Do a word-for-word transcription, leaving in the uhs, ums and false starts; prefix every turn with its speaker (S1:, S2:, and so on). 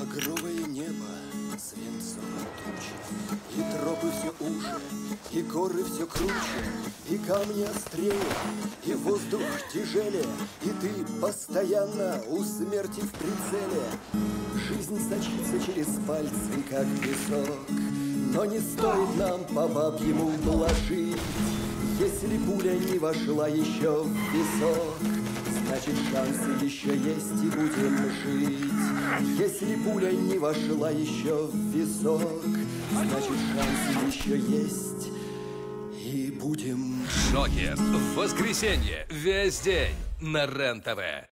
S1: багровое небо, свинцовые тучи, и тропы все уже, и горы все круче, и камни острее, и воздух тяжелее, и ты постоянно у смерти в прицеле. Жизнь сочится через пальцы, как песок, но не стоит нам по бабьему блажить. Если пуля не вошла еще в висок, значит шансы еще есть и будем жить. Если пуля не вошла еще в висок, значит шансы еще есть и будем.
S2: Шокер в воскресенье весь день на РЕН-ТВ.